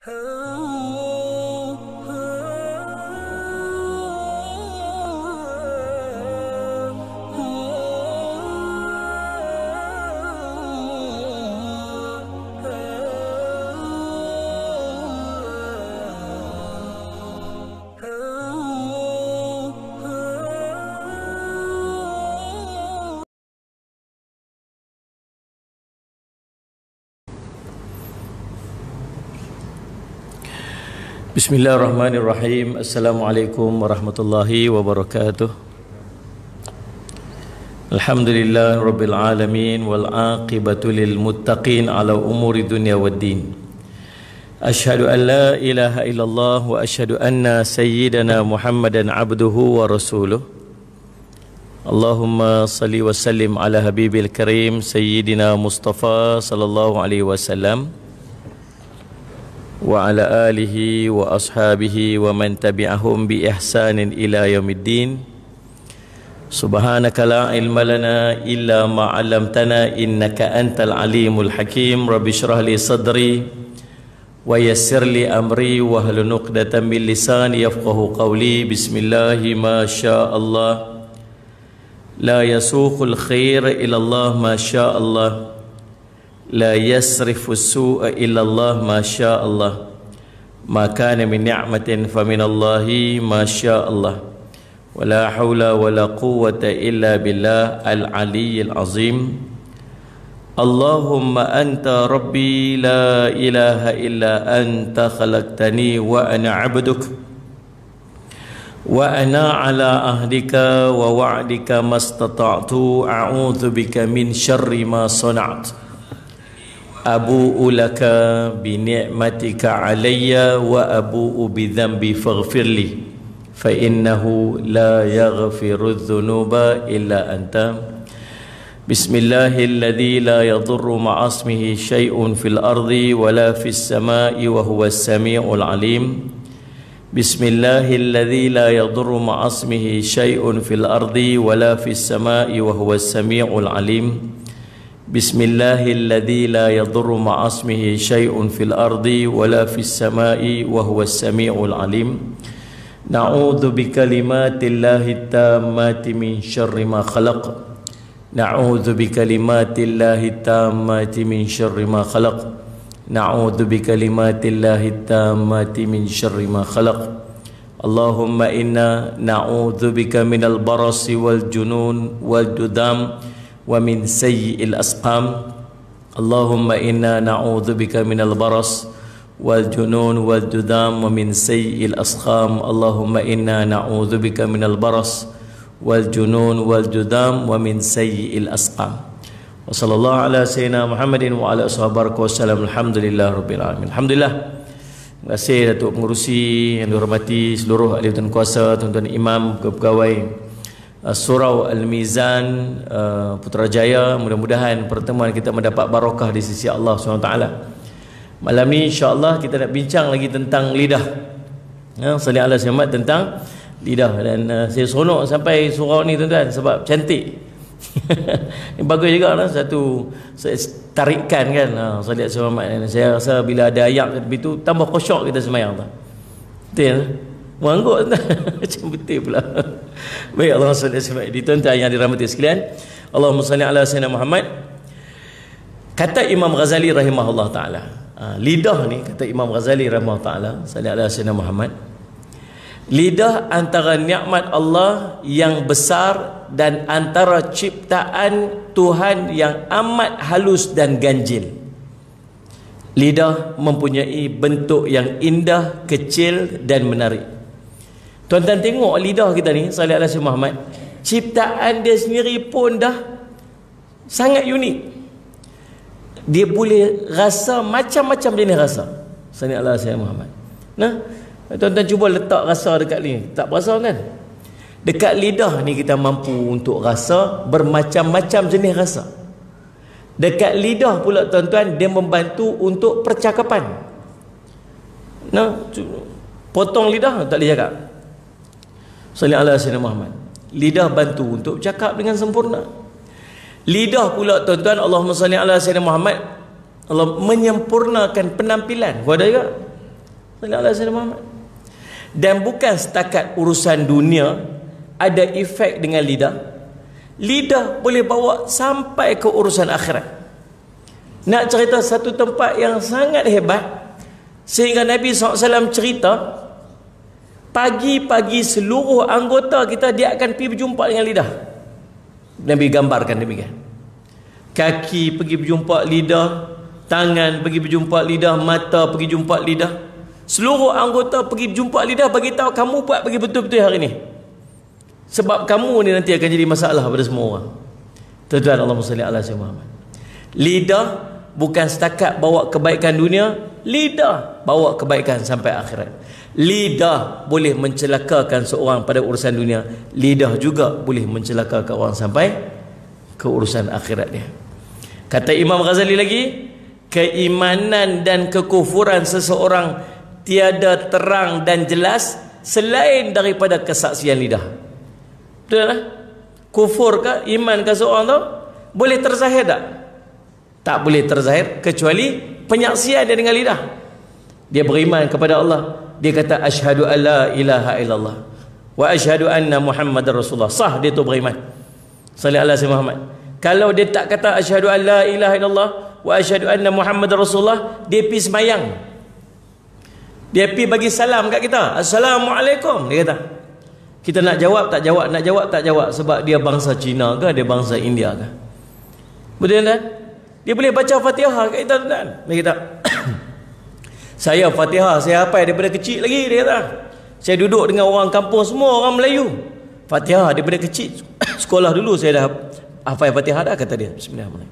Bismillahirrahmanirrahim. Assalamualaikum warahmatullahi wabarakatuh. Alhamdulillah rabbil alamin wal aqibatu lil muttaqin ala umuri dunya waddin. Asyhadu an la ilaha illallah wa asyhadu anna sayyidana Muhammadan abduhu wa rasuluh. Allahumma salli wa sallim ala habibil karim sayyidina Mustafa sallallahu alaihi wasallam wa ala alihi wa ashabihi wa man tabi'ahum bi ihsanin ila yaumiddin. Subhanaka la ilma lana illa ma 'allamtana innaka antal alimul hakim. Rabbi shrah li sadri wa yassir li amri wa hlul 'uqdatam min lisani yafqahu qawli. Bismillahi ma syaa Allah la yasuqul khair illa Allah ma syaa Allah la yasrifu su'a illa Allah ma syaa Allah ma kana min ni'matin fa min Allahi ma syaa Allah wa la hawla wa la quwwata illa billah al-aliyyil azim. Allahumma anta rabbi la ilaha illa anta khalaqtani wa ana 'abduk wa ana ala ahdika wa wa'dika mastata'tu a'udzu bika min syarri ma sana'tu abu'u laka bi ni'matika alayya wa abu'u bi dhanbi faghfirli fa innahu la yaghfiru dhunuba illa anta. Bismillahilladzi la yadurru ma'asmihi syai'un fil ardi wa la fis sama'i wa huwas sami'ul alim. Bismillahilladzi la yadurru ma'asmihi syai'un fil ardi wa la fis sama'i wa huwas sami'ul alim. Bismillahilladzi la yadurru ma'asmihi syai'un fil ardi wa la fis sama'i wa huwas sami'ul alim. Na'udzu bikalimatillahi tammati min syarri ma khalaq. Na'udzu bikalimatillahi tammati min syarri ma khalaq. Na'udzu bikalimatillahi tammati min syarri ma khalaq. Allahumma inna na'udzu bika minal barasi wal junun wal judam wa min sayyi'il asqam. Allahumma inna na'udzu bika minal baras wal junun wal judam wa min sayyi'il asqam. Allahumma inna na'udzu bika minal baras wal junun wal judam wa min sayyi'il asqam. Wa sallallahu ala sayyidina Muhammadin wa ala ashabihi wasallam. Alhamdulillah rabbil alamin. Alhamdulillah. Terima kasih Datuk Pengerusi yang dihormati seluruh ahli dan kuasa, tuan-tuan imam, pegawai Surau Al-Mizan Putrajaya. Mudah-mudahan pertemuan kita mendapat barakah di sisi Allah SWT. Malam ni insya-Allah kita nak bincang lagi tentang lidah. Salih ala Muhammad tentang lidah. Dan saya seronok sampai surau ni tuan-tuan sebab cantik. Ini bagus juga lah, satu tarikan kan. Salih ala Muhammad. Saya rasa bila ada ayat begitu tambah khusyuk kita sembahyang tu. Betul. Manggut macam betul pula. Baik, Allahumma salli ala sayyidina. Tuan-tuan yang dirahmati sekalian, Allahumma salli ala sayyidina Muhammad. Kata Imam Ghazali rahimahullah taala, lidah ni kata Imam Ghazali rahimahullah taala, salli ala sayyidina Muhammad, lidah antara nikmat Allah yang besar dan antara ciptaan Tuhan yang amat halus dan ganjil. Lidah mempunyai bentuk yang indah, kecil dan menarik. Tuan-tuan tengok lidah kita ni, sallallahu alaihi Muhammad, ciptaan dia sendiri pun dah sangat unik. Dia boleh rasa macam-macam jenis rasa. Sallallahu alaihi Muhammad. Nah, tuan-tuan cuba letak rasa dekat ni, tak berasa kan? Dekat lidah ni kita mampu untuk rasa bermacam-macam jenis rasa. Dekat lidah pula tuan-tuan, dia membantu untuk percakapan. Nah, potong lidah tak boleh cakap. Sallallahu alaihi Muhammad. Lidah bantu untuk cakap dengan sempurna. Lidah pula tuan-tuan, Allahumma salli ala sayyidina Muhammad, Allah menyempurnakan penampilan. Kau ada juga? sallallahu alaihi wasallam Muhammad. Dan bukan setakat urusan dunia ada efek dengan lidah. Lidah boleh bawa sampai ke urusan akhirat. Nak cerita satu tempat yang sangat hebat, sehingga Nabi SAW cerita, pagi-pagi seluruh anggota kita dia akan pergi berjumpa dengan lidah. Nabi gambarkan demikian. Kaki pergi berjumpa lidah, tangan pergi berjumpa lidah, mata pergi jumpa lidah. Seluruh anggota pergi berjumpa lidah, bagi tahu kamu buat pergi betul-betul hari ini. Sebab kamu ni nanti akan jadi masalah pada semua orang. Tuan-tuan, Allahumma salli ala sayyidina Muhammad. Lidah bukan setakat bawa kebaikan dunia, lidah bawa kebaikan sampai akhirat. Lidah boleh mencelakakan seorang pada urusan dunia, lidah juga boleh mencelakakan orang sampai ke urusan akhirat dia. Kata Imam Ghazali lagi, keimanan dan kekufuran seseorang tiada terang dan jelas selain daripada kesaksian lidah. Betul tak? Kufur ke iman ke seorang tu boleh terzahir tak? Tak boleh terzahir kecuali penyaksian dia dengan lidah. Dia beriman kepada Allah, dia kata asyhadu alla ilaha illallah wa asyhadu anna muhammadar rasulullah. Sah dia tu beriman. Sallallahu alaihi Muhammad. Kalau dia tak kata asyhadu alla ilaha illallah wa asyhadu anna muhammadar rasulullah, dia pergi sembahyang, dia pergi bagi salam kat kita, assalamualaikum, dia kata. Kita nak jawab tak jawab, nak jawab tak jawab, sebab dia bangsa Cina ke, dia bangsa India ke. Betul tak? Dia boleh baca Fatihah kat kita, tuan. Dia kata saya Fatihah saya hafal daripada kecil lagi, dia kata. Saya duduk dengan orang kampung semua orang Melayu. Fatihah daripada kecil, sekolah dulu saya dah hafal Fatihah dah, kata dia. Bismillahirrahmanirrahim.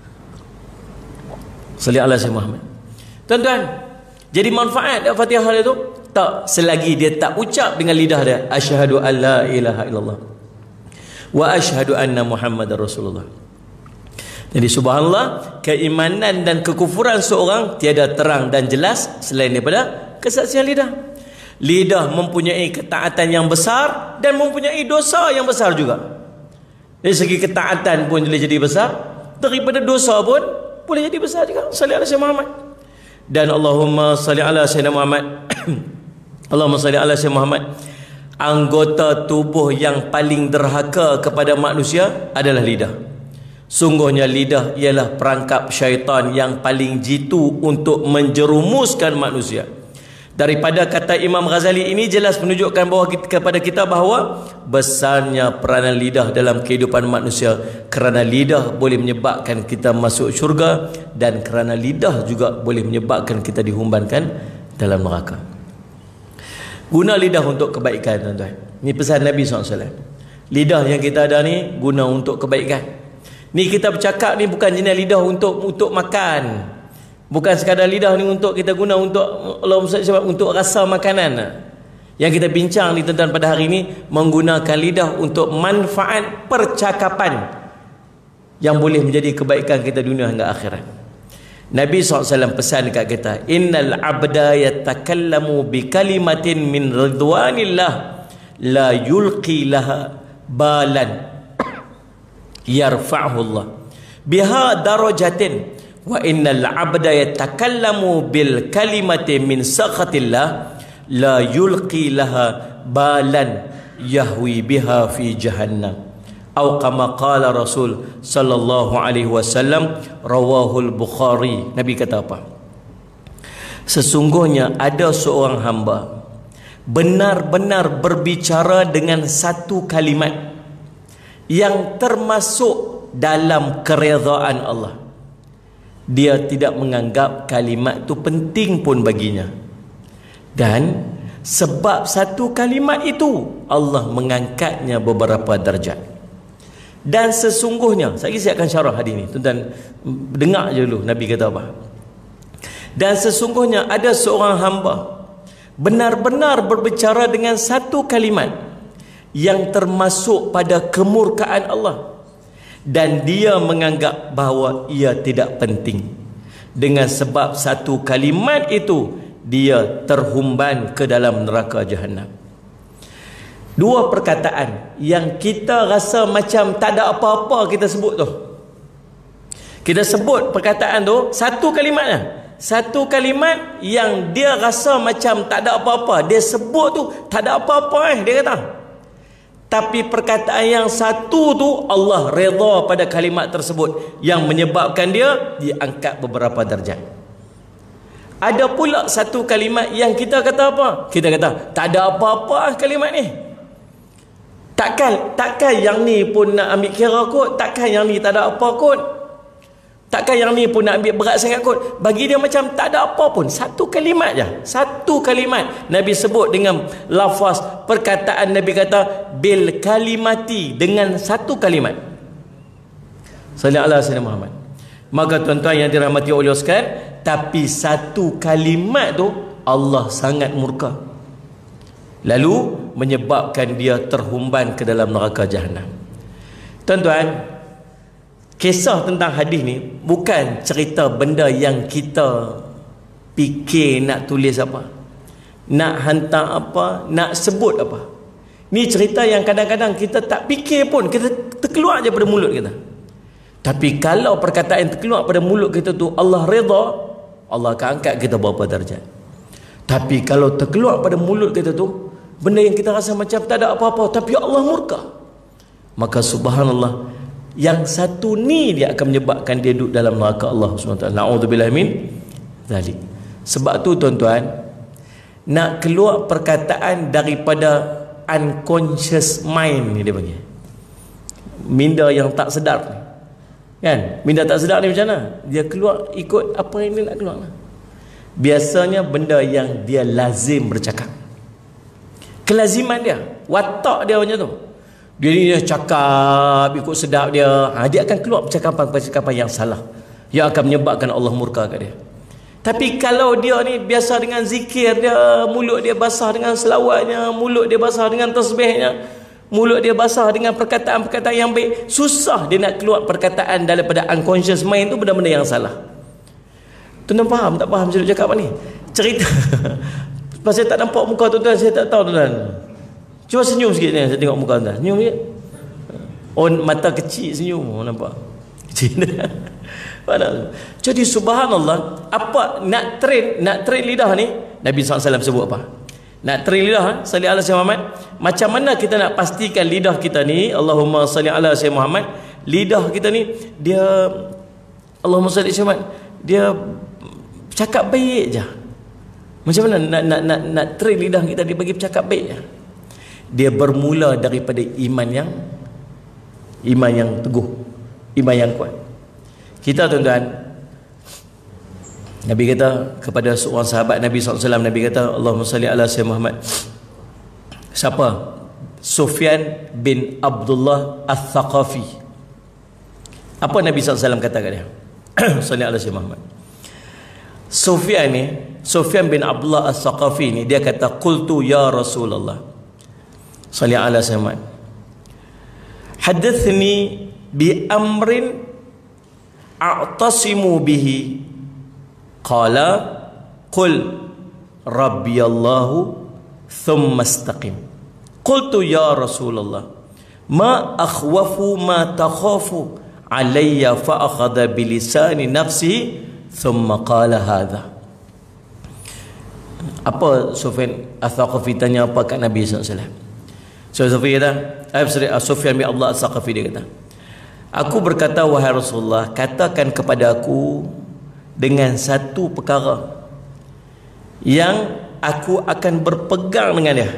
Salli ala sayyidina Muhammad. Tuan-tuan, jadi manfaat dari Fatihah dia tu tak selagi dia tak ucap dengan lidah dia asyhadu alla ilaha illallah wa asyhadu anna muhammadar rasulullah. Jadi subhanallah, keimanan dan kekufuran seorang tiada terang dan jelas selain daripada kesaksian lidah. Lidah mempunyai ketaatan yang besar dan mempunyai dosa yang besar juga. Dari segi ketaatan pun boleh jadi besar, daripada dosa pun boleh jadi besar juga. Salli ala sayyidina Muhammad. Dan Allahumma salli ala sayyidina Muhammad. Allahumma salli ala sayyidina Muhammad. Anggota tubuh yang paling derhaka kepada manusia adalah lidah. Sungguhnya lidah ialah perangkap syaitan yang paling jitu untuk menjerumuskan manusia. Daripada kata Imam Ghazali ini jelas menunjukkan kepada kita bahawa besarnya peranan lidah dalam kehidupan manusia, kerana lidah boleh menyebabkan kita masuk syurga dan kerana lidah juga boleh menyebabkan kita dihumbankan dalam neraka. Guna lidah untuk kebaikan, tuan-tuan. Ini pesan Nabi SAW. Lidah yang kita ada ni guna untuk kebaikan. Ni kita bercakap ni bukan jenis lidah untuk makan. Bukan sekadar lidah ni untuk kita guna untuk untuk rasa makanan. Yang kita bincang ni tuan-tuan pada hari ini, menggunakan lidah untuk manfaat percakapan yang boleh menjadi kebaikan kita dunia hingga akhirat. Nabi SAW pesan dekat kita, innal abda yatakallamu bi kalimatin min ridwanillah la yulqi laha balan yarfa'hu Allah biha darajatin wa innal abda yatakallamu bil kalimati min sakhatillah la yulqi laha balan yahwi biha fi jahannam atau kama qala Rasul sallallahu alaihi wasallam, rawahul Bukhari. Nabi kata apa? Sesungguhnya ada seorang hamba benar-benar berbicara dengan satu kalimat yang termasuk dalam keredaan Allah. Dia tidak menganggap kalimat itu penting pun baginya, dan sebab satu kalimat itu Allah mengangkatnya beberapa darjat. Dan sesungguhnya, saya akan syarah hadis ini, tuan-tuan dengar je dulu Nabi kata apa. Dan sesungguhnya ada seorang hamba benar-benar berbicara dengan satu kalimat yang termasuk pada kemurkaan Allah, dan dia menganggap bahawa ia tidak penting. Dengan sebab satu kalimat itu dia terhumban ke dalam neraka Jahannam. Dua perkataan yang kita rasa macam tak ada apa-apa kita sebut tu. Kita sebut perkataan tu satu kalimat lah, satu kalimat yang dia rasa macam tak ada apa-apa, dia sebut tu tak ada apa-apa dia kata. Tapi perkataan yang satu tu Allah redha pada kalimat tersebut yang menyebabkan dia diangkat beberapa darjat. Ada pula satu kalimat yang kita kata apa? Kita kata tak ada apa-apa kalimat ni. Takkan yang ni pun nak ambil kira kot, takkan yang ni tak ada apa kot. Takkan yang ni pun nak ambil berat sangat kot. Bagi dia macam tak ada apa pun. Satu kalimat je. Satu kalimat Nabi sebut dengan lafaz perkataan. Nabi kata bil kalimati, dengan satu kalimat. Sallallahu alaihi wasallam Muhammad. Maka tuan-tuan yang dirahmati oleh Allah sekalian, tapi satu kalimat tu Allah sangat murka, lalu menyebabkan dia terhumban ke dalam neraka jahanam. Tuan-tuan, kisah tentang hadis ni bukan cerita benda yang kita fikir nak tulis apa, nak hantar apa, nak sebut apa. Ni cerita yang kadang-kadang kita tak fikir pun, kita terkeluar je pada mulut kita. Tapi kalau perkataan yang terkeluar pada mulut kita tu Allah redha, Allah akan angkat kita berapa darjat. Tapi kalau terkeluar pada mulut kita tu benda yang kita rasa macam tak ada apa-apa, tapi Allah murka, maka subhanallah, yang satu ni dia akan menyebabkan dia duduk dalam neraka Allah SWT. Na'udzubillah min zalik. Sebab tu tuan-tuan, nak keluar perkataan daripada unconscious mind ni dia panggil, minda yang tak sedar ni, kan? Minda tak sedar ni macam mana? Dia keluar ikut apa yang dia nak keluar. Biasanya benda yang dia lazim bercakap, kelaziman dia, watak dia macam tu. Dia cakap ikut sedap dia, dia akan keluar percakapan yang salah, yang akan menyebabkan Allah murka kat dia. Tapi kalau dia ni biasa dengan zikir dia, mulut dia basah dengan selawatnya, mulut dia basah dengan tasbihnya, mulut dia basah dengan perkataan-perkataan yang baik, susah dia nak keluar perkataan daripada unconscious mind tu benda-benda yang salah. Tuan-tuan faham tak faham saya cakap apa ni? Cerita pasal tak nampak muka tuan-tuan, saya tak tahu tuan-tuan. Cuba senyum sikit ni, saya tengok muka tuan. Senyum sikit. Oh, mata kecil senyum, nampak. Kecil. Jadi subhanallah, apa nak train lidah ni, Nabi SAW sebut apa? Nak train lidah, salli ala sayyidina Muhammad. Macam mana kita nak pastikan lidah kita ni, Allahumma salli ala sayyidina Muhammad, lidah kita ni dia Allahumma salli ala Muhammad, dia cakap baik je. Macam mana nak train lidah kita dia bagi bercakap baik je? Dia bermula daripada iman yang teguh, iman yang kuat. Kita tuan-tuan, Nabi kata kepada seorang sahabat Nabi SAW, Nabi kata Allahumma salli ala sayyidina Muhammad. Siapa? Sufyan bin Abdullah Al-Thaqafi. Apa Nabi SAW kata kat dia? Salli ala sayyidina Muhammad. Sufyan bin Abdullah Al-Thaqafi ni dia kata qultu ya Rasulullah salli ala sayyidina Muhammad, haddathni bi amrin a'tasimu bihi, qala qul rabbiyallahu thumma istaqim. Qultu ya Rasulullah ma akhwafu ma takhafu alayya, fa akhadha bilisani nafsihi thumma qala hadha. Apa Sufyan Al-Thaqafi tanya apa kat Nabi SAW? Sufyan bin Abdullah Al-Thaqafi dia kata, aku berkata wahai Rasulullah, katakan kepada aku dengan satu perkara yang aku akan berpegang dengan dia.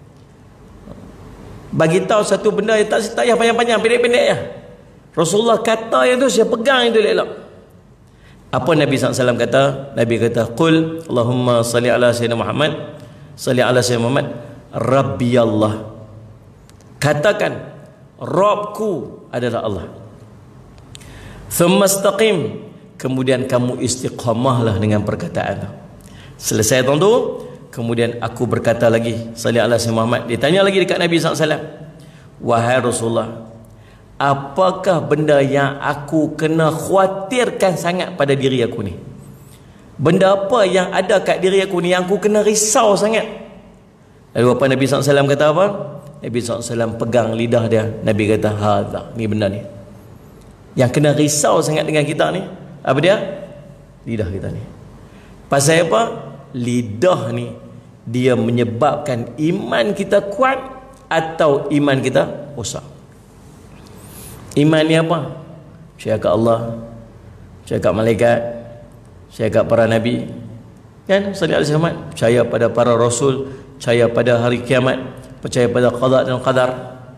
Bagi tahu satu benda yang tak payah panjang-panjang, pendek-pendek ya. Rasulullah kata yang tu saya pegang itu elok. Apa Nabi SAW kata? Nabi kata qul Allahumma salli ala sayyidina Muhammad, salli ala sayyidina Muhammad, Rabbi Allah. Katakan Rabbku adalah Allah. Thumma istaqim, kemudian kamu istiqamahlah dengan perkataan itu. Selesai tentu, kemudian aku berkata lagi salli ala sayyidina Muhammad. Dia tanya lagi dekat Nabi SAW, wahai Rasulullah, apakah benda yang aku kena khawatirkan sangat pada diri aku ni? Benda apa yang ada kat diri aku ni yang aku kena risau sangat? Lalu apa Nabi SAW kata apa? Nabi SAW pegang lidah dia. Nabi kata hadha, ni benda ni yang kena risau sangat dengan kita ni. Apa dia? Lidah kita ni. Pasal apa? Lidah ni dia menyebabkan iman kita kuat atau iman kita rosak. Iman ni apa? Percaya kat Allah, percaya kat malaikat, percaya kat para nabi, kan? Sallallahu alaihi wasallam, percaya pada para rasul, percaya pada hari kiamat, percaya pada qada dan qadar.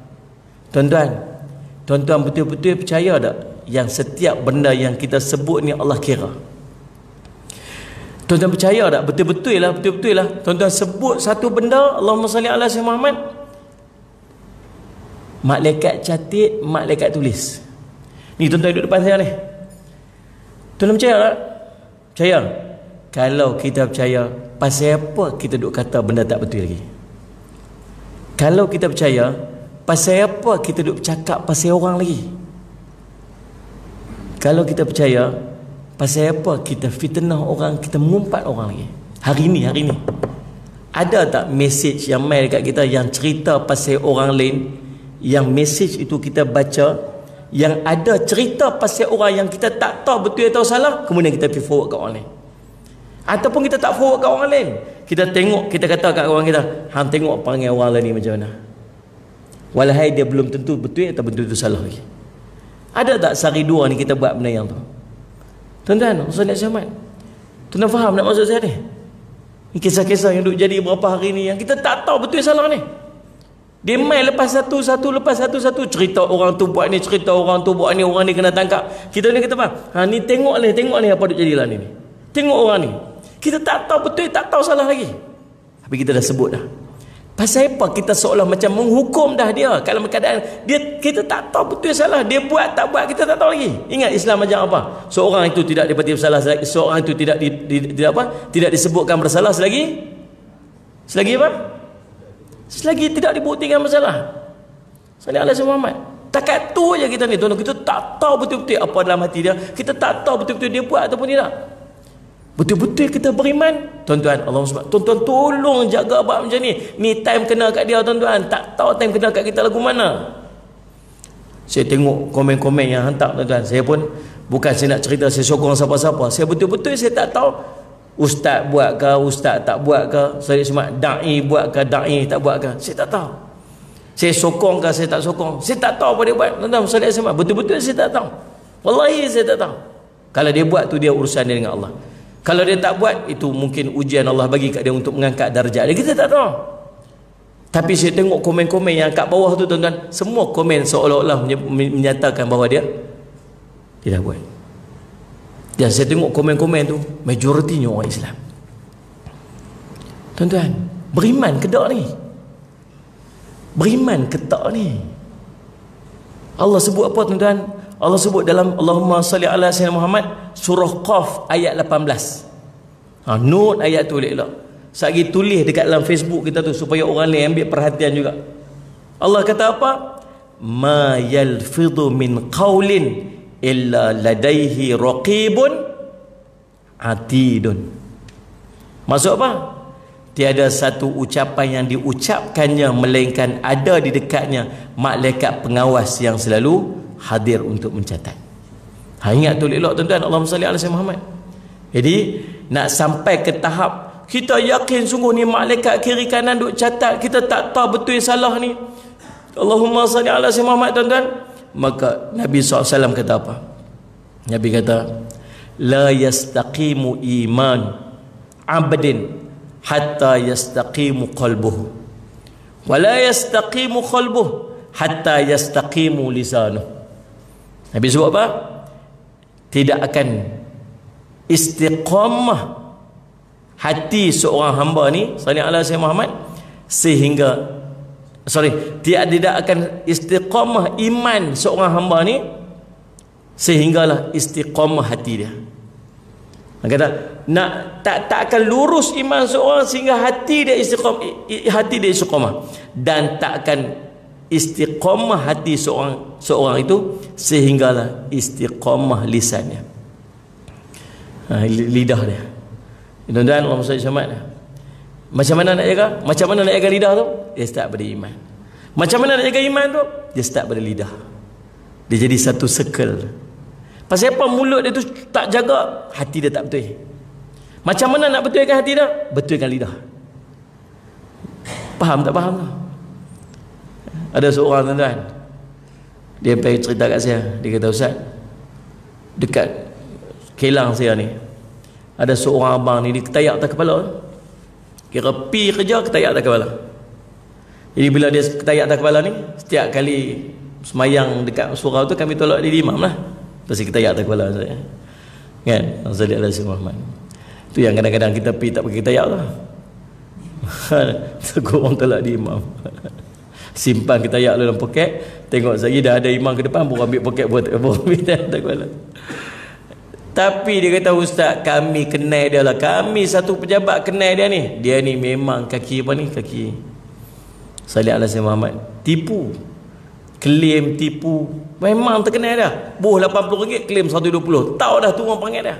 Tuan-tuan betul-betul percaya tak yang setiap benda yang kita sebut ni Allah kira? Tuan-tuan percaya tak? Betul-betul lah. Tuan-tuan sebut satu benda, Allahumma salli ala sayyidina Muhammad, malaikat catat, malaikat tulis. Ni tuan-tuan duduk depan saya ni. Tuan-tuan percaya tak? Percaya? Kalau kita percaya, pasal apa kita duduk kata benda tak betul lagi? Kalau kita percaya, pasal apa kita duduk bercakap pasal orang lagi? Kalau kita percaya, pasal apa kita fitnah orang, kita mengumpat orang lagi? Hari ni ada tak mesej yang mail kat kita yang cerita pasal orang lain, yang mesej itu kita baca, yang ada cerita pasal orang yang kita tak tahu betul atau salah, kemudian kita pergi forward kat orang lain? Ataupun kita tak forward kat orang lain, kita tengok, kita kata kat orang kita, hang tengok panggil orang lain ni macam mana, walahai dia belum tentu betul atau betul itu salah lagi. Ada tak sehari dua ni kita buat benda yang tu? Tuan-tuan, Ustaz Syahmat, tuan-tuan faham nak maksud saya ni? Ni kisah-kisah yang duk jadi berapa hari ni yang kita tak tahu betul salah ni. Dia main lepas satu cerita orang tu buat ni, cerita orang tu buat ni, orang ni kena tangkap. Kita ni kata apa? Ni tengok ni apa duk jadi lah ni. Tengok orang ni. Kita tak tahu betul, tak tahu salah lagi. Tapi kita dah sebut dah. Pasal apa kita seolah macam menghukum dah dia kalau keadaan dia, kita tak tahu betul salah, dia buat tak buat kita tak tahu lagi. Ingat Islam macam apa? Seorang itu tidak dipati bersalah, seorang itu tidak tidak disebutkan bersalah selagi apa? Selagi tidak dibuktikan bersalah. Sallallahu alaihi Muhammad. Takat tu aja kita ni, tuan-tuan, kita tak tahu betul-betul apa dalam hati dia, kita tak tahu betul-betul dia buat ataupun tidak. Betul-betul kita beriman, tuan-tuan, Allah SWT, tuan-tuan tolong jaga bab macam ni. Ni time kena kat dia, tuan-tuan. Tak tahu time kena kat kita lagu mana. Saya tengok komen-komen yang hantar, tuan-tuan. Saya pun bukan saya nak cerita saya sokong siapa-siapa. Saya betul-betul saya tak tahu ustaz buat ke, ustaz tak buat ke. Saya cuma da'i buat ke, da'i tak buat ke. Saya tak tahu. Saya sokong ke, saya tak sokong. Saya tak tahu apa dia buat, tuan-tuan. Betul-betul saya tak tahu. Wallahi saya tak tahu. Kalau dia buat tu dia urusan dia dengan Allah. Kalau dia tak buat, itu mungkin ujian Allah bagi kat dia untuk mengangkat darjat dia. Kita tak tahu. Tapi saya tengok komen-komen yang kat bawah tu, tuan-tuan, semua komen seolah-olah menyatakan bahawa dia tidak buat. Dan saya tengok komen-komen tu, majoritinya orang Islam. Tuan-tuan, beriman ke tak ni? Beriman ke tak ni? Allah sebut apa, tuan-tuan? Allah sebut dalam Allahumma salli ala sayyidina Muhammad, surah Qaf ayat 18. Note ayat tu elok. Sagi tulis dekat dalam Facebook kita tu supaya orang lain ambil perhatian juga. Allah kata apa? Ma yalfidhu min qaulin illa ladaihi raqibun atidun. Maksud apa? Tiada satu ucapan yang diucapkannya melainkan ada di dekatnya malaikat pengawas yang selalu hadir untuk mencatat. Ingat tu elok, tuan-tuan, Allahumma salli ala sayyidina Muhammad. Jadi nak sampai ke tahap kita yakin sungguh ni malaikat kiri kanan duk catat, kita tak tahu betul salah ni, Allahumma salli ala sayyidina Muhammad, tuan-tuan. Maka Nabi SAW kata apa? Nabi kata, la yastaqimu iman abdin hatta yastaqimu qalbuhu wa la yastaqimu qalbuhu hatta yastaqimu lisanuhu. Nabi sebut apa? Tidak akan istiqamah hati seorang hamba ni, sallallahu alaihi Muhammad, sehingga tidak akan istiqamah iman seorang hamba ni sehinggalah istiqamah hati dia. Dia kata tak akan lurus iman seorang sehingga hati dia istiqamah, dan tak akan istiqamah hati seorang itu sehinggalah istiqamah lisannya, lidah dia. Tuan-tuan, Allah SWT, macam mana nak jaga? Macam mana nak jaga lidah tu? Dia start pada iman. Macam mana nak jaga iman tu? Dia start pada lidah. Dia jadi satu circle. Pasal apa mulut dia tu tak jaga, hati dia tak betul. Macam mana nak betulkan hati dah? Betulkan lidah. Faham tak faham tak? Ada seorang tuan-tuan, dia pergi cerita kat saya. Dia kata, Ustaz, dekat Kelang saya ni ada seorang abang ni, dia ketayak atas kepala. Kira pi kerja ketayak atas kepala. Jadi bila dia ketayak atas kepala ni, setiap kali semayang dekat surau tu kami tolak dia imam lah. Pasti ketayak atas kepala saya. Kan? Sallallahu alaihi wasallam. Tu yang kadang-kadang kita pi tak pakai ketayak lah. Tegur orang tolak dia imam. Simpan ketayak dalam poket, tengok saya dah ada imam ke depan, baru ambil poket buat ambil atas kepala. Tapi dia kata, Ustaz, kami kenal dia lah. Kami satu pejabat kenal dia ni. Dia ni memang kaki apa ni? Kaki Salih Al-Hasan Muhammad. Tipu. Klaim tipu. Memang terkenal dah. Boh RM80, klaim RM120. Tahu dah tu orang panggil dah.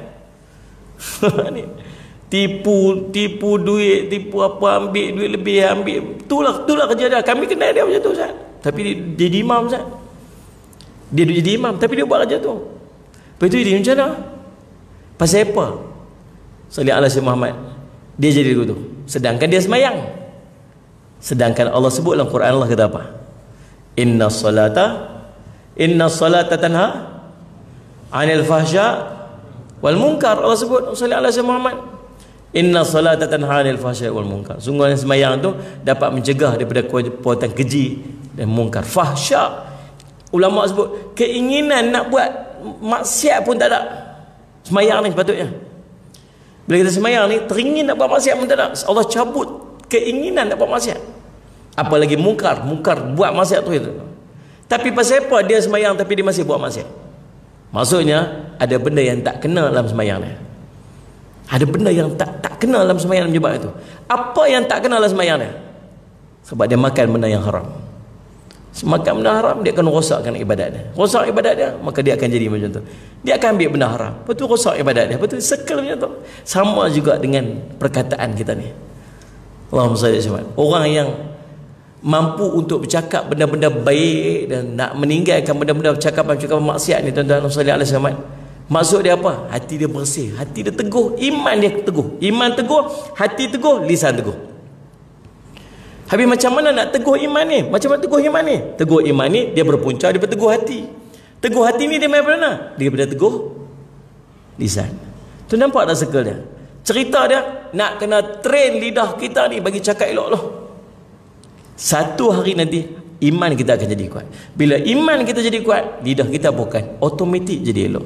Tipu duit, tipu apa, ambil duit lebih, ambil. Itulah kerja dia. Kami kenal dia macam tu, Ustaz. Tapi dia jadi imam, Ustaz. Dia jadi imam, tapi dia buat kerja tu. Lepas tu dia macam mana? Pasal apa? Salih Al-Hasan Muhammad dia jadi begitu, sedangkan dia semayang. Sedangkan Allah sebut dalam Quran, Allah kata apa? Inna salata tanha 'anil fahsya wal munkar. Allah sebut Salih Al-Hasan Muhammad, inna salata tanha 'anil fahsya wal munkar. Sungguhnya semayang tu dapat mencegah daripada perbuatan keji dan munkar. Fahsya, ulama sebut keinginan nak buat maksiat pun tak ada. Semayang ni sepatutnya. Bila kita semayang ni, teringin nak buat maksiat pun tak ada. Allah cabut keinginan nak buat maksiat. Apalagi mungkar buat maksiat tu itu. Tapi pasal apa dia semayang tapi dia masih buat maksiat? Maksudnya ada benda yang tak kena dalam semayang dia. Ada benda yang tak kena dalam semayang menyebab itu. Apa yang tak kena dalam semayang dia? Sebab dia makan benda yang haram. Semakan benda haram, dia akan rosakkan ibadat dia. Rosak ibadat dia, maka dia akan jadi macam tu. Dia akan ambil benda haram, lepas tu rosak ibadat dia, lepas tu circle macam tu. Sama juga dengan perkataan kita ni. Allahumma salli alaihi wasallam. Orang yang mampu untuk bercakap benda-benda baik dan nak meninggalkan benda-benda percakapan-percakapan maksiat ni, tuan-tuan sallallahu alaihi wasallam. Maksud dia apa? Hati dia bersih, hati dia teguh, iman dia teguh. Iman teguh, hati teguh, lisan teguh. Habis macam mana nak teguh iman ni? Macam mana teguh iman ni? Teguh iman ni dia berpunca daripada teguh hati. Teguh hati ni dia main mana? Daripada teguh lisan. Tu nampak tak circle dia? Cerita dia nak kena train lidah kita ni bagi cakap elok-elok. Satu hari nanti iman kita akan jadi kuat. Bila iman kita jadi kuat, lidah kita bukan automatik jadi elok.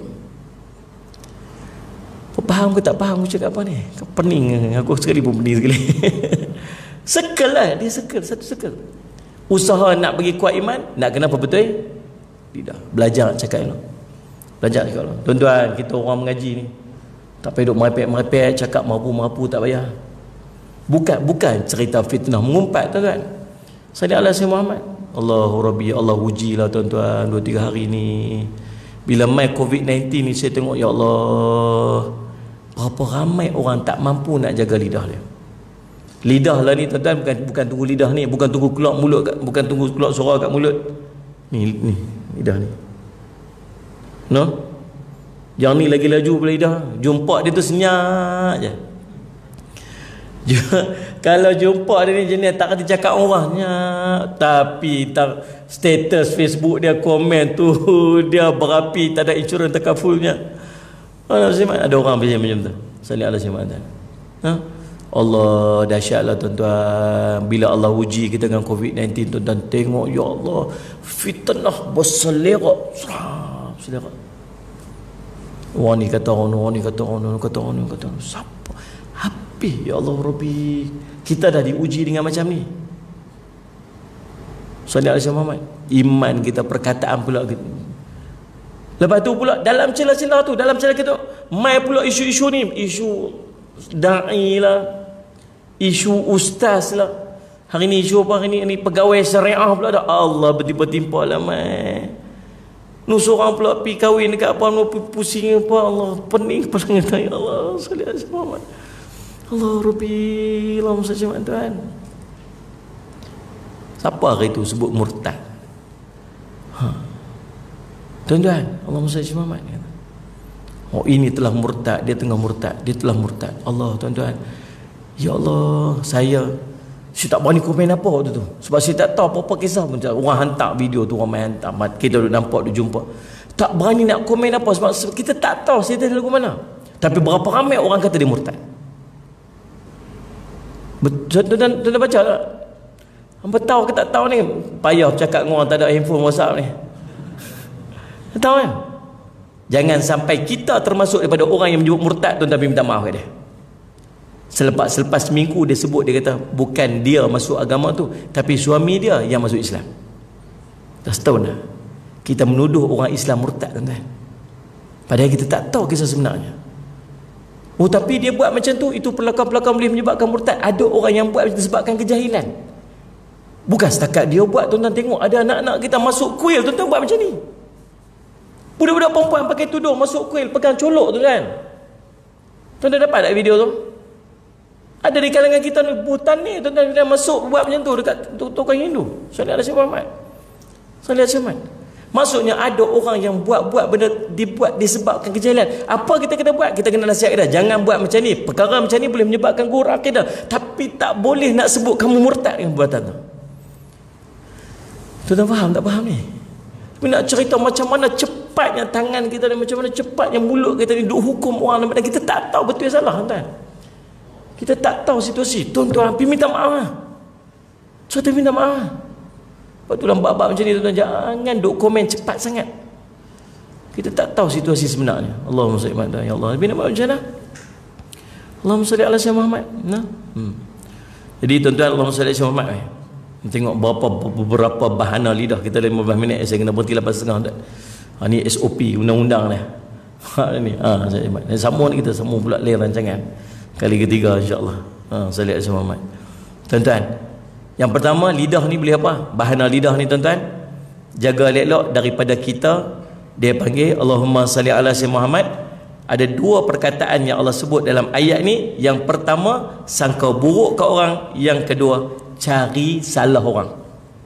Faham ke tak faham aku cakap apa ni? Pening aku sekali pun pening sekali. Circle lah, dia circle, satu circle. Usaha nak bagi kuat iman, nak kena apa betul? Lidah. Belajar cakap elok. Belajar cakap elok. Tuan-tuan, kita orang mengaji ni, tak payah duk merepek, cakap mampu tak payah. Bukan cerita fitnah mengumpat, tuan-tuan. Salih Al-Hasan Muhammad. Allahu Rabbi, Allah ujilah tuan-tuan 2-3 hari ni. Bila mai COVID-19 ni, saya tengok, ya Allah, berapa ramai orang tak mampu nak jaga lidah dia. Lidah lah ni tuan-tuan, bukan tunggu lidah ni, bukan tunggu keluar mulut, bukan tunggu keluar suara kat mulut. Ni lidah ni. No? Yang ni lagi laju pula lidah. Jumpa dia tu senyap je. Kalau jumpa dia ni jenis tak kata cakap orangnya, tapi tak status Facebook dia, komen tu dia berapi, tak ada insurans takafulnya. Ada orang macam tu. Salih Alaihi Wasallam. Ha? Allah dahsyatlah tuan-tuan. Bila Allah uji kita dengan COVID-19, tuan-tuan tengok, ya Allah, fitnah berselerak. Selerak. Orang ni kata orang ni kata orang ni kata siapa? Habis ya Allah Rabbi. Kita dah diuji dengan macam ni. Sallallahu alaihi wasallam. Iman kita, perkataan pula gitu. Lepas tu pula dalam celah-celah tu, dalam celah kita mai pula isu-isu ni, isu dai lah, isu ustaz lah. Hari ni isu apa hari ni pegawai syariah pula dah. Allah bertimpa-timpa lah mai. Nu seorang pula pi kahwin dekat apa, nu pusing apa, Allah pening kepala kita, ya Allah sallallahu alaihi wasallam. Allah Rabbi, Allahumma salli ala Tuhan. Siapa hari itu sebut murtad? Tuan-tuan, Allahumma salli ala Muhammad. Oh, ini telah murtad, dia tengah murtad, dia telah murtad. Allah, tuan-tuan, ya Allah, saya tak berani komen apa waktu tu, sebab saya tak tahu apa-apa kisah pun. Orang hantar video tu, orang main hantar, kita duduk nampak, duduk jumpa, tak berani nak komen apa, sebab kita tak tahu saya lagu mana. Tapi berapa ramai orang kata dia murtad. Tuan-tuan baca tak? Hampa tahu ke tak tahu ni? Payah cakap dengan orang tak ada handphone WhatsApp ni. Tahu kan? Jangan sampai kita termasuk daripada orang yang menyebut murtad, tuan-tuan, minta maaf kat dia. Selepas seminggu dia sebut, dia kata bukan dia masuk agama tu, tapi suami dia yang masuk Islam. Dah setahun dah kita menuduh orang Islam murtad, tuan-tuan, padahal kita tak tahu kisah sebenarnya. Oh, tapi dia buat macam tu, itu pelakon-pelakon boleh menyebabkan murtad. Ada orang yang buat disebabkan kejahilan. Bukan setakat dia buat, tuan-tuan, tengok ada anak-anak kita masuk kuil, tuan-tuan, buat macam ni. Budak-budak perempuan pakai tudung masuk kuil, pegang colok, tuan-tuan. Tuan-tuan dapat tak video tu? Ada di kalangan kita ni, Butan ni, tuan-tuan, dia masuk buat macam tu dekat tokoh Hindu. Sallallahu alaihi Muhammad. Sallallahu alaihi Muhammad. Maksudnya ada orang yang buat benda, dibuat disebabkan kejahilan. Apa kita kena buat? Kita kena nasihat dia, jangan buat macam ni. Perkara macam ni boleh menyebabkan gurur akidah, tapi tak boleh nak sebut kamu murtad dengan perbuatan tu. Tuan-tuan faham tak faham ni? Tapi nak cerita macam mana cepatnya tangan kita dan macam mana cepatnya mulut kita ni duk hukum orang, dan kita tak tahu betul salah, tuan. Kita tak tahu situasi. Tuan-tuan, pergi minta maaf lah. Cerita minta maaf lah. Lepas tu dalam bab-bab macam ni, tuan-tuan, jangan duk komen cepat sangat. Kita tak tahu situasi sebenarnya. Allahumma salli ala Muhammad. Ya Allah, Nabi nak buat macam mana? Allahumma salli ala Muhammad. Jadi tuan-tuan, Allahumma salli ala Muhammad. Tengok beberapa bahana lidah kita, 15 minit saya kena berhenti 8.30. Ni SOP undang-undang dah. Ni sama ni, kita semua pula lain rancangan kali ketiga, insya-Allah. Salli ala Muhammad. Tuan-tuan, yang pertama, lidah ni boleh apa? Bahana lidah ni, tuan-tuan, jaga elok daripada kita. Dia panggil Allahumma salli ala Muhammad. Ada dua perkataan yang Allah sebut dalam ayat ni. Yang pertama, sangka buruk ke orang. Yang kedua, cari salah orang.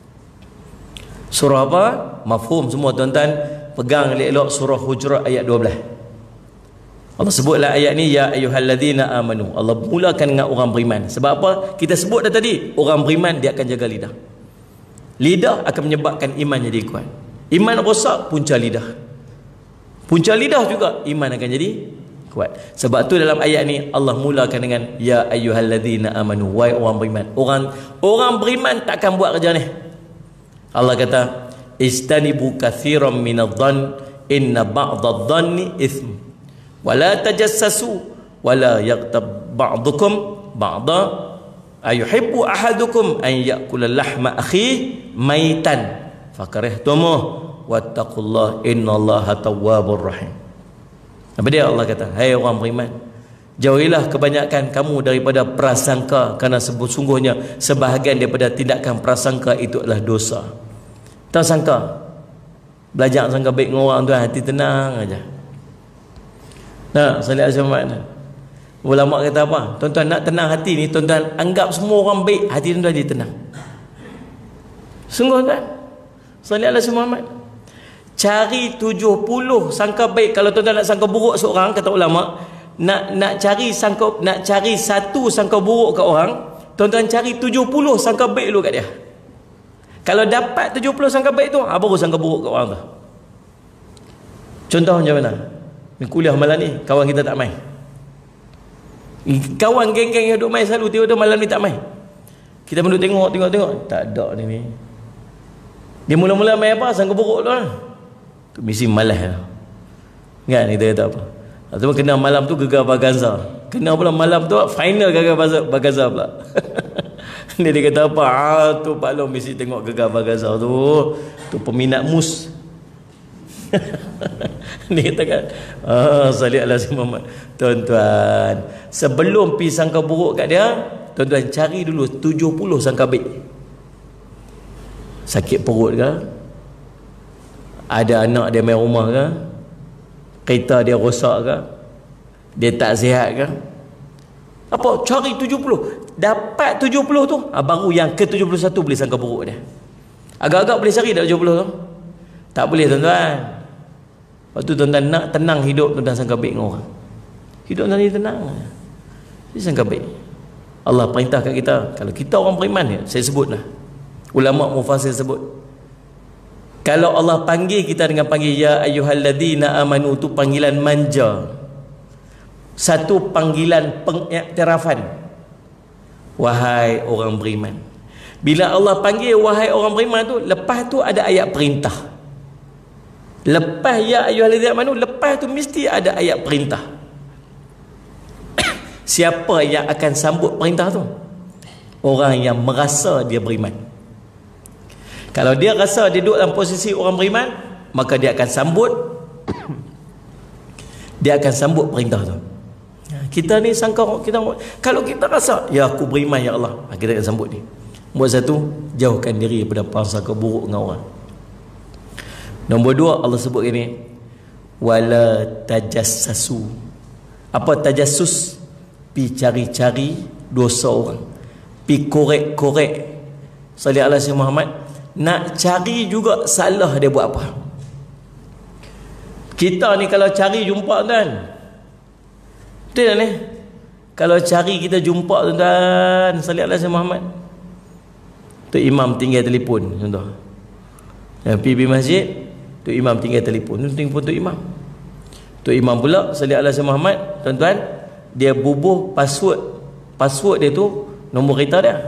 Surah apa? Mafhum semua, tuan-tuan. Pegang elok surah Hujurat ayat 12. Allah sebutlah ayat ni, ya ayyuhalladzina amanu. Allah mulakan dengan orang beriman. Sebab apa? Kita sebut dah tadi, orang beriman dia akan jaga lidah. Lidah akan menyebabkan iman jadi kuat. Iman rosak, punca lidah. Punca lidah juga iman akan jadi kuat. Sebab tu dalam ayat ni Allah mulakan dengan ya ayyuhalladzina amanu, wahai orang beriman. Orang beriman takkan buat kerja ni. Allah kata, istanibu katsiran minadh-dhann inna ba'dadh-dhanni itsm. Wala tajassasu wala yaghtab ba'dukum ba'da ayuhibbu ahadukum an ya'kula lahma akhihi maitan fakarihtumuh wattaqullaha innallaha tawwabur rahim. Apa dia Allah kata? Hai orang beriman, jauhilah kebanyakan kamu daripada prasangka, kerana sungguhnya sebahagian daripada tindakan prasangka itu adalah dosa. Tak sangka, belajar sangka baik dengan orang tu, hati tenang aja. Nah, sallallahu alaihi wasallam. Ulama kata apa? Tuan-tuan, nak tenang hati ni, tuan-tuan anggap semua orang baik, hati tuan-tuan jadi tenang. Sungguh kan? Sallallahu alaihi wasallam. Cari 70 sangka baik. Kalau tuan-tuan nak sangka buruk seorang, kata ulama, nak cari satu sangka buruk kat orang, tuan-tuan cari 70 sangka baik dulu kat dia. Kalau dapat 70 sangka baik tu, baru sangka buruk kat orang tu. Contoh macam mana? Ni kuliah malam ni, kawan kita tak main. Kawan geng-geng yang duduk main selalu, tiba-tiba malam ni tak main. Kita duduk tengok. Tak ada ni. Dia mula-mula main apa? Sangka buruk tu lah. Tu mesti malas lah. Kan kita kata apa? Atau kena malam tu gegar Bagaza. Kena pula malam tu final gegar Bagaza pula. Dia kata apa? Tu Pak Long mesti tengok gegar Bagaza tu. Tu peminat mus. Dia katakan salli ala Muhammad. Tuan-tuan, sebelum pergi sangka buruk kat dia, tuan-tuan cari dulu 70 sangka baik. Sakit perut ke? Ada anak dia main rumah ke? Kereta dia rosak ke? Dia tak sihat ke? Apa? Cari 70. Dapat 70 tu, baru yang ke 71 boleh sangka buruk dia. Agak-agak boleh cari dah 70 tu? Tak boleh, tuan-tuan. Lepas tu tuan-tuan nak tenang hidup, tuan-tuan sangka baik dengan orang. Hidup tuan-tuan ni tenang. Dia sangka baik. Allah perintah kat kita, kalau kita orang beriman, saya sebut lah, ulama mufasir sebut, kalau Allah panggil kita dengan panggil ya ayyuhalladzina amanu, tu panggilan manja, satu panggilan pengiktirafan, wahai orang beriman. Bila Allah panggil wahai orang beriman tu, lepas tu ada ayat perintah. Lepas ya ayyuhalladzina amanu, lepas tu mesti ada ayat perintah. Siapa yang akan sambut perintah tu? Orang yang merasa dia beriman. Kalau dia rasa dia duduk dalam posisi orang beriman, maka dia akan sambut perintah tu. Kita ni sangka kita, kalau kita rasa ya aku beriman ya Allah, kita akan sambut dia. Nombor satu, jauhkan diri daripada prasangka buruk dengan orang. Nombor dua, Allah sebut gini, wala tajassasu. Apa tajassus? Pi cari-cari dosa orang, pi korek-korek. Sallallahu alaihi wasallam Muhammad, nak cari juga salah dia buat apa. Kita ni kalau cari jumpa tuan, betul tak ni? Kalau cari kita jumpa tuan, sallallahu alaihi wasallam Muhammad, tu imam tinggal telefon contoh. Yang pergi masjid, tu imam tinggal telefon, tu telefon tu imam. Tu imam pula sallallahu alaihi wasallam Muhammad, tuan-tuan, dia bubuh password dia tu nombor kereta dia.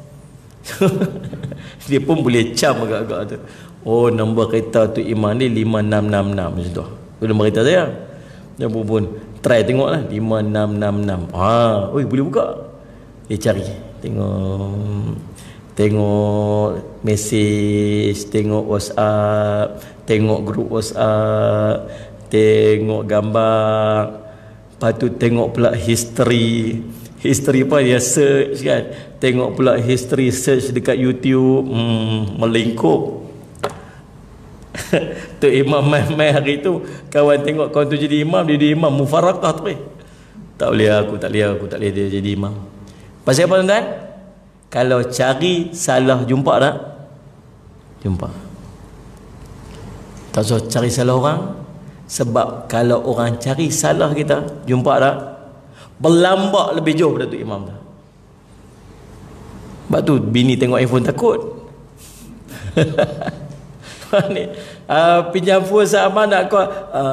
Dia pun boleh cam agak-agak tu. Oh, nombor kereta tu imam ni 5666 macam tu. Tu nombor kereta saya. Dia pun try tengoklah 5666. Oi boleh buka. Dia cari, tengok mesej, tengok WhatsApp, tengok grup WhatsApp, tengok gambar. Lepas tu tengok pula history apa dia search kan, tengok pula history search dekat YouTube. Melingkup. Tu imam mai hari tu, kawan tengok kawan tu jadi imam, dia jadi imam mufarakah tu. Tak boleh aku tak boleh dia jadi imam. Pasal apa tuan-tuan? Kalau cari salah jumpa tak? Jumpa. Tak usah cari salah orang. Sebab kalau orang cari salah kita, jumpa tak? Berlambak lebih jauh pada tu imam tu. Sebab tu bini tengok iPhone takut. Ni pinjam phone sama nak kau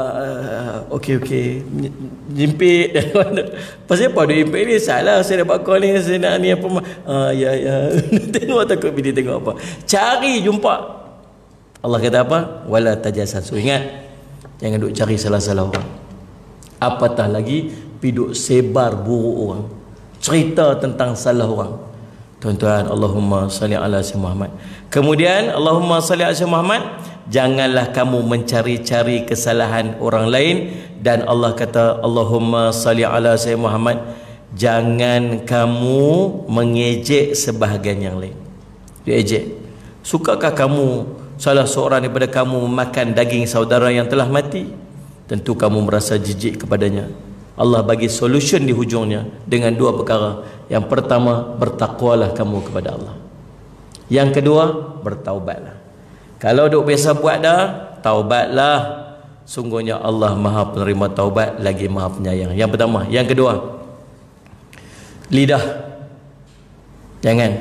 okey jimpit. Pasal apa dia jimpit ni? Salah saya dapat call ni, saya nak ni apa ya tengok takut bini tengok apa. Cari jumpa. Allah kata apa? Wala tajassasu. Ingat, jangan duk cari salah-salah orang. Apatah lagi duk sebar buruk orang, cerita tentang salah orang. Tuan-tuan, Allahumma salli ala sayyidina Muhammad. Kemudian Allahumma salli ala sayyidina Muhammad, janganlah kamu mencari-cari kesalahan orang lain. Dan Allah kata Allahumma salli ala sayyidina Muhammad, jangan kamu mengejek sebahagian yang lain. Dia ejek. Sukakah kamu salah seorang daripada kamu memakan daging saudara yang telah mati? Tentu kamu merasa jijik kepadanya. Allah bagi solution di hujungnya dengan dua perkara. Yang pertama, bertakwalah kamu kepada Allah. Yang kedua, bertaubatlah. Kalau duk biasa buat dah, taubatlah. Sungguhnya Allah Maha penerima taubat lagi Maha penyayang. Yang pertama. Yang kedua, lidah. Jangan.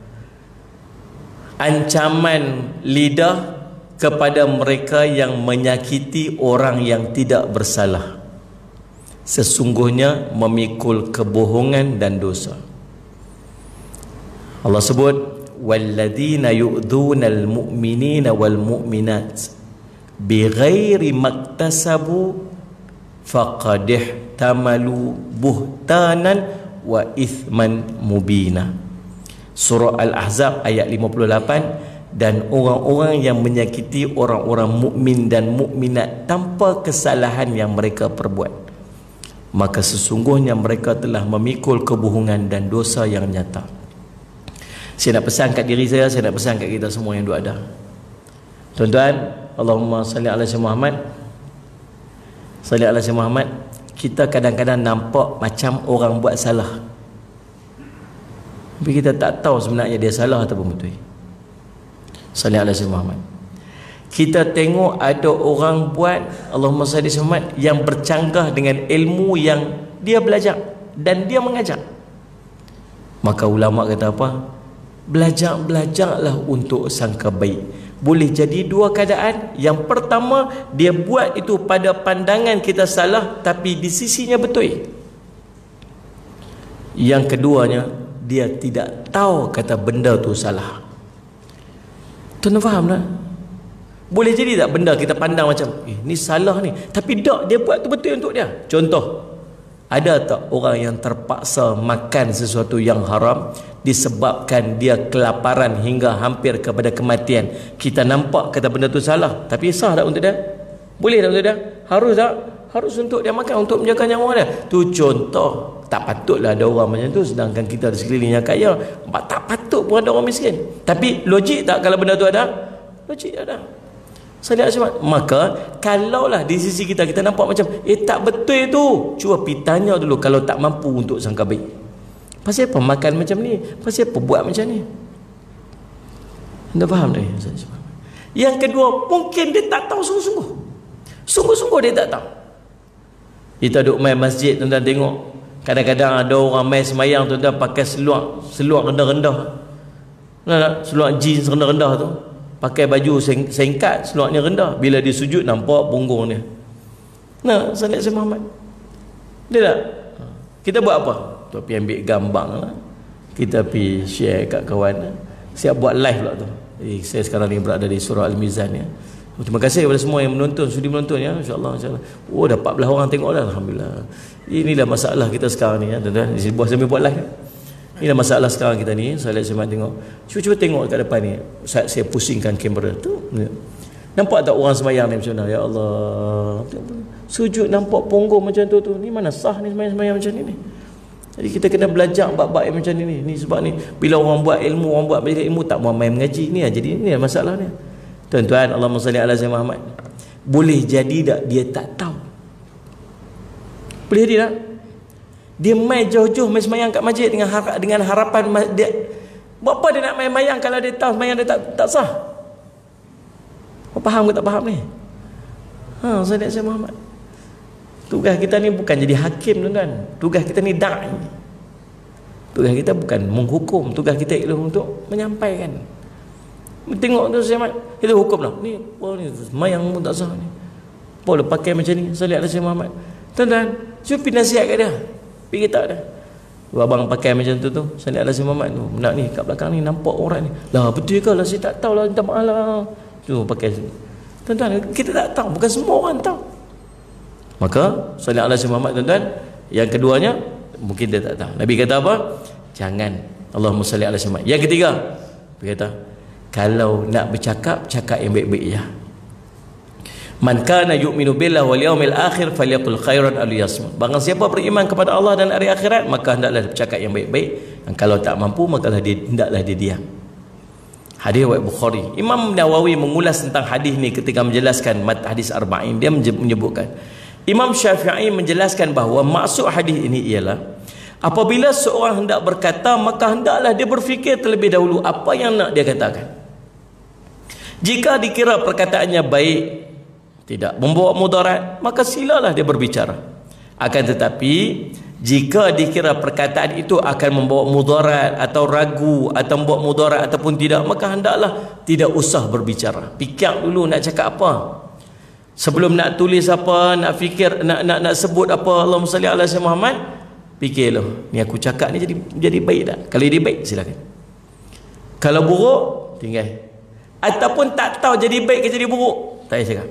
Ancaman lidah kepada mereka yang menyakiti orang yang tidak bersalah, sesungguhnya memikul kebohongan dan dosa. Allah sebut walladzina yu'dzunal mu'minina wal mu'minat bighairi maktasabu faqad ihtamalu buhtanan wa ithman mubina. Surah Al-Ahzab ayat 58. Dan orang-orang yang menyakiti orang-orang mukmin dan mukminat tanpa kesalahan yang mereka perbuat, maka sesungguhnya mereka telah memikul kebohongan dan dosa yang nyata. Saya nak pesan kat diri saya nak pesan kat kita semua yang ada. Tuan-tuan, Allahumma salli ala sayyidina Muhammad. Salli ala sayyidina Muhammad. Kita kadang-kadang nampak macam orang buat salah, tapi kita tak tahu sebenarnya dia salah ataupun betul. Salli ala sayyidina Muhammad. Kita tengok ada orang buat Allahumma salli Muhammad yang bercanggah dengan ilmu yang dia belajar dan dia mengajar. Maka ulama kata apa? Belajarlah untuk sangka baik. Boleh jadi dua keadaan. Yang pertama, dia buat itu pada pandangan kita salah, tapi di sisinya betul. Yang keduanya, dia tidak tahu kata benda tu salah. Tuan faham tak? Boleh jadi tak benda kita pandang macam ni salah ni, tapi tak, dia buat tu betul untuk dia. Contoh, ada tak orang yang terpaksa makan sesuatu yang haram disebabkan dia kelaparan hingga hampir kepada kematian? Kita nampak kata benda tu salah, tapi sah tak untuk dia? Boleh tak untuk dia? Harus tak? Harus untuk dia makan, untuk menjaga nyawa dia. Tu contoh. Tak patutlah ada orang macam tu, sedangkan kita di sekelilingnya kaya. Tak patut pun ada orang miskin. Tapi logik tak kalau benda tu ada? Logik ada. Saya lihat, maka kalaulah di sisi kita nampak macam tak betul tu, cuba pergi tanya dulu kalau tak mampu untuk sangka baik. Pasal apa makan macam ni? Pasal apa buat macam ni? Anda faham tak? Yang kedua, mungkin dia tak tahu sungguh-sungguh. Sungguh-sungguh dia tak tahu. Kita duduk main masjid, tuan-tuan tengok, kadang-kadang ada orang main semayang, tuan-tuan pakai seluar rendah-rendah. Seluar jeans rendah-rendah tu, pakai baju singkat, seluarnya rendah. Bila dia sujud nampak punggung dia. Salat Muhammad. Dia tak? Kita buat apa? Tu pergi ambil gambar lah. Kita pergi share kat kawan. Siap buat live pula tu. Saya sekarang ni berada di surah Al-Mizan ya. Terima kasih kepada semua yang menonton, sudi menonton ya. InsyaAllah, insyaAllah. Oh, dah 14 orang tengok dah. Alhamdulillah. Inilah masalah kita sekarang ni ya, tuan-tuan. Sambil buat live. Inilah masalah sekarang kita ni. Saya tengok. Cuba tengok kat depan ni. Saya pusingkan kamera tu. Nampak tak orang sembahyang ni macam mana? Ya Allah. Sujud nampak punggung macam tu. Ni mana sah ni sembahyang macam ni. Jadi kita kena belajar bab-bab yang macam ni. Ni sebab ni bila orang buat ilmu, orang buat belajar ilmu tak mau main mengaji ni. Jadi ni masalah ni. Tuan-tuan, Allahumma salli ala Sayyidina Muhammad. Boleh jadi tak dia tak tahu? Boleh jadi tak? Dia main jauh-jauh main semayang kat masjid dengan harapan dia. Buat apa dia nak main mayang kalau dia tahu semayang dia tak sah? Kau faham ke tak faham ni? Sayyidina Muhammad. Tugas kita ni bukan jadi hakim, tuan-tuan. Tugas kita ni da'i. Tugas kita bukan menghukum. Tugas kita ialah untuk menyampaikan. Tengok tu saya itu hukum lah. Ni semayang pun tak sah ni. Boleh pakai macam ni. Salat Rasul Muhammad. Tuan-tuan, cuba pergi nasihat kat dia. Pergi tak dia. Abang pakai macam tu salat Rasul Muhammad tu. Nak ni kat belakang ni nampak orang ni. Lah betul ke lah, saya tak tahu lah, minta maaf lah. Cuba pakai sini. Tuan-tuan, kita tak tahu. Bukan semua orang tahu. Maka salat Rasul Muhammad, tuan-tuan. Yang keduanya, mungkin dia tak tahu. Nabi kata apa? Jangan. Allahumma salli ala Muhammad. Yang ketiga, dia kata, kalau nak bercakap, cakap yang baik-baik ya. Man kana yu'minu billahi wal yawmil akhir falyaqul khairan aw liyasmut. Barang siapa beriman kepada Allah dan hari akhirat, maka hendaklah bercakap yang baik-baik, dan kalau tak mampu maka hendaklah dia diam. Hadis riwayat Bukhari. Imam Nawawi mengulas tentang hadis ni ketika menjelaskan hadis arba'in. Dia menyebutkan, Imam Syafi'i menjelaskan bahawa maksud hadis ini ialah apabila seorang hendak berkata, maka hendaklah dia berfikir terlebih dahulu apa yang nak dia katakan. Jika dikira perkataannya baik, tidak membawa mudarat, maka silalah dia berbicara. Akan tetapi jika dikira perkataan itu akan membawa mudarat atau ragu atau membawa mudarat ataupun tidak, maka hendaklah tidak usah berbicara. Fikir dulu nak cakap apa. Sebelum nak tulis apa, nak fikir, nak sebut apa, Allahumma salli ala Sayyidina Muhammad, fikirlah, ni aku cakap ni jadi baik tak? Kalau dia baik, silakan. Kalau buruk, tinggal. Ataupun tak tahu jadi baik ke jadi buruk, tak payah cakap.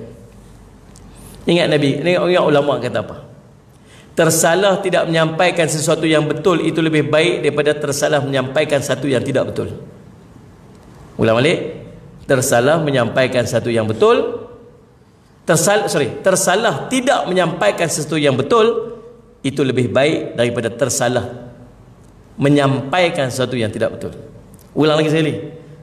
Ingat Nabi, ingat ulama kata apa? Tersalah tidak menyampaikan sesuatu yang betul itu lebih baik daripada tersalah menyampaikan satu yang tidak betul. Ulang balik. Tersalah menyampaikan satu yang betul, tersalah tidak menyampaikan sesuatu yang betul itu lebih baik daripada tersalah menyampaikan sesuatu yang tidak betul. Ulang lagi sekali.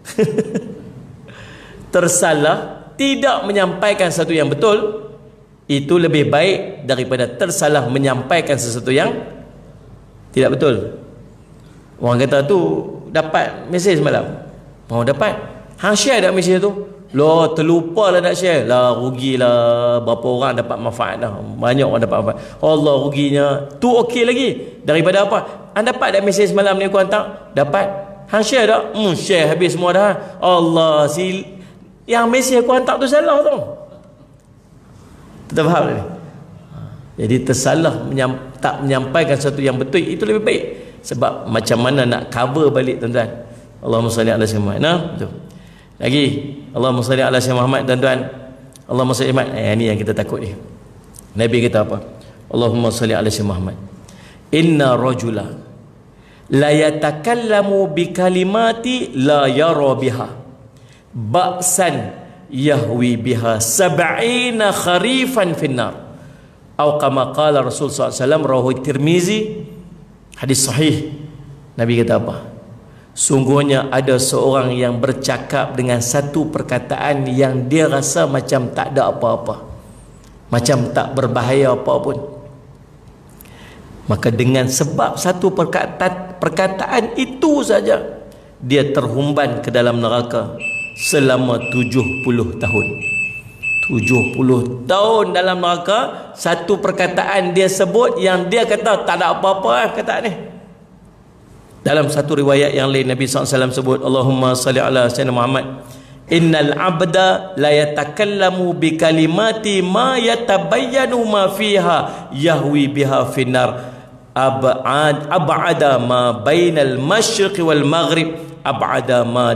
Tersalah tidak menyampaikan sesuatu yang betul itu lebih baik daripada tersalah menyampaikan sesuatu yang tidak betul. Orang kata tu dapat mesej semalam. Mau dapat? Hang share dah mesej tu. Loh, terlupa lah nak share. Lah, rugilah. Berapa orang dapat manfaat dah. Banyak orang dapat manfaat. Allah, ruginya. Tu okey lagi. Daripada apa? Anda dapat dah mesej semalam ni aku hantar? Dapat. Hang share tak? Share habis semua dah. Allah, yang mesej aku hantar tu salah tu. Kita faham ni? Jadi tersalah tak menyampaikan sesuatu yang betul, itu lebih baik. Sebab macam mana nak cover balik tuan-tuan. Allahumma salli ala sayyidina Muhammad. Nah, betul. Lagi, Allahumma salli ala sayyidina Muhammad, tuan-tuan. Allahumma salli ala ini yang kita takut ni. Nabi kata apa? Allahumma salli ala sayyidina Muhammad. Inna rajula la yatakallamu bi kalimati la yara biha ba'san yahwi biha 70 kharifan finnar. Atau kama qala Rasul SAW, rawahu Tirmizi, hadis sahih. Nabi kata apa? Sungguhnya ada seorang yang bercakap dengan satu perkataan yang dia rasa macam tak ada apa-apa, macam tak berbahaya apa pun. Maka dengan sebab satu perkataan itu saja, dia terhumban ke dalam neraka selama 70 tahun. 70 tahun dalam neraka. Satu perkataan dia sebut yang dia kata tak ada apa-apa perkataan ni. Dalam satu riwayat yang lain Nabi SAW sebut, Allahumma salli ala sayyidina Muhammad, innal abda la yatakallamu bi kalimati ma yatabayyanu ma fiha yahwi biha finnar ab'ada ma bainal masyriqi wal maghrib ab'ada ma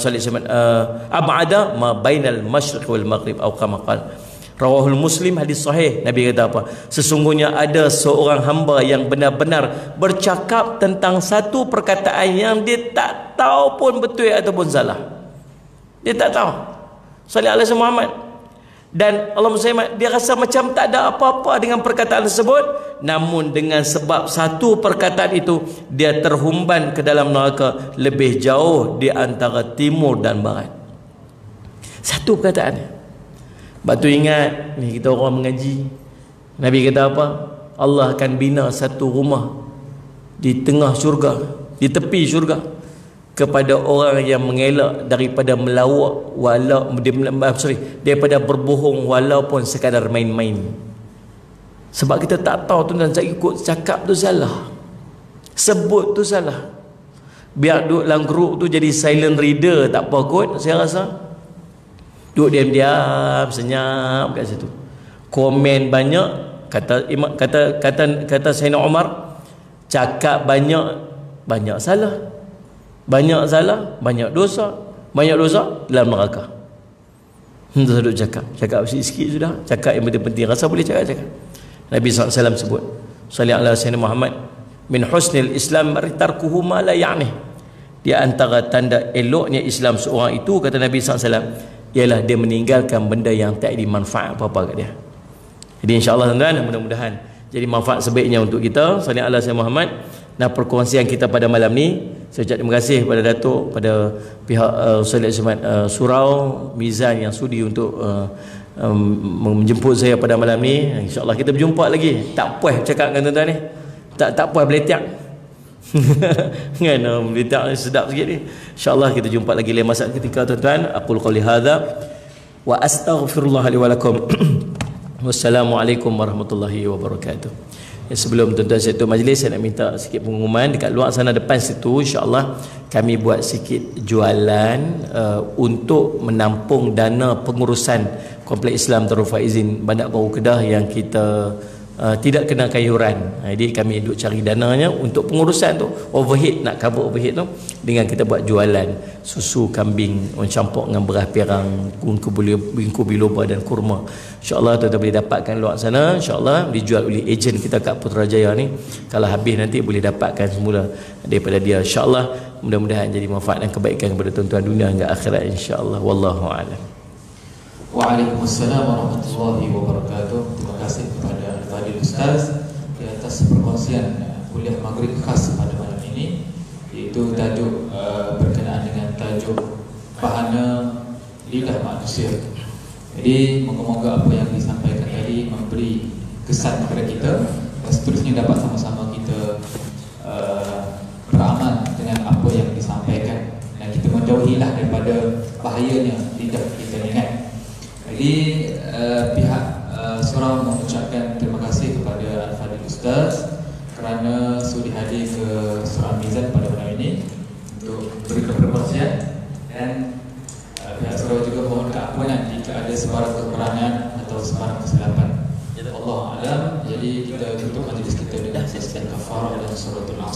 ab'ada ma bainal masyriqi wal maghrib atau kama qala. Rawahul Muslim, hadis sahih. Nabi kata apa? Sesungguhnya ada seorang hamba yang benar-benar bercakap tentang satu perkataan yang dia tak tahu pun betul ataupun salah. Dia tak tahu. Sallallahu alaihi Muhammad. Dan Allah SWT, dia rasa macam tak ada apa-apa dengan perkataan tersebut, namun dengan sebab satu perkataan itu, dia terhumban ke dalam neraka lebih jauh di antara timur dan barat. Satu perkataan. Sebab tu ingat, ni kita orang mengaji, Nabi kata apa? Allah akan bina satu rumah di tengah syurga, di tepi syurga, kepada orang yang mengelak daripada melawak daripada berbohong walaupun sekadar main-main. Sebab kita tak tahu tu, dan saya ikut cakap tu salah, sebut tu salah. Biar duduk dalam grup tu jadi silent reader tak apa kot, saya rasa. Duduk diam-diam, senyap kat situ. Komen banyak, kata Sayyidina Umar, cakap banyak salah. Banyak salah, banyak dosa dalam neraka. Kita duduk cakap sikit-sikit sudah. Cakap yang penting-penting, rasa boleh cakap. Nabi SAW sebut, sallallahu alaihi wasallam Muhammad, min husnil Islam tarkuhu ma la ya'ni. Di antara tanda eloknya Islam seorang itu, kata Nabi SAW, ialah dia meninggalkan benda yang tak ada manfaat apa-apa kat dia. Jadi insya-Allah tuan-tuan, mudah-mudahan jadi manfaat sebaiknya untuk kita. Sallallahu alaihi wasallam Muhammad. Nah, perkongsian kita pada malam ni, saya ucap terima kasih kepada Datuk, pada pihak Ustaz Surau Mizan yang sudi untuk menjemput saya pada malam ni. InsyaAllah kita berjumpa lagi. Tak puas cakap dengan tuan-tuan ni, tak puas beletiak kan, beletiak sedap sikit ni. InsyaAllah kita jumpa lagi lain masa ketika tuan-tuan. Aqul qouli hadza wa astaghfirullah li wa lakum. Wassalamualaikum warahmatullahi wabarakatuh. Sebelum tuan-tuan saya tutup majlis, saya nak minta sikit pengumuman. Dekat luar sana depan situ, insya-Allah kami buat sikit jualan untuk menampung dana pengurusan Kompleks Islam Darul Faizin Bandar Baru Kedah yang kita tidak kena kayuran. Jadi kami duk cari dananya untuk pengurusan tu, overhead, nak cover overhead tu, dengan kita buat jualan susu kambing orang campur dengan beras perang, bingku biloba dan kurma. InsyaAllah tuan-tuan boleh dapatkan luar sana. InsyaAllah dijual oleh ejen kita kat Putrajaya ni. Kalau habis nanti boleh dapatkan semula daripada dia. InsyaAllah mudah-mudahan jadi manfaat dan kebaikan kepada tuan-tuan dunia hingga akhirat, insyaAllah. Wallahu a'lam. Waalaikumsalam warahmatullahi wabarakatuh. Terima kasih kepada Fadil Ustaz di atas perkongsian kuliah maghrib khas pada malam ini, iaitu tajuk berkenaan dengan tajuk Pahana Lidah Manusia. Jadi moga-moga apa yang disampaikan tadi memberi kesan kepada kita, dan seterusnya dapat sama-sama kita beramal dengan apa yang disampaikan, dan kita menjauhi jauhilah daripada bahayanya lidah kita ni kan. Jadi pihak surau mengucapkan terima kasih kepada Al-Fadhil Ustaz kerana sudi hadir ke Surau Mizan pada malam ini untuk berikan perkongsian, dan pihak surau juga mohon keampunan jika ada sebarang kekurangan atau sebarang kesilapan. Allah Alam. Jadi kita tutup majlis kita dengan tasbih kafarah dan suratul Asr.